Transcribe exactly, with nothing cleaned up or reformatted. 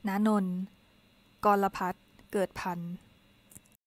ณนนท์ กรพัฒน์ เกิดพันธุ์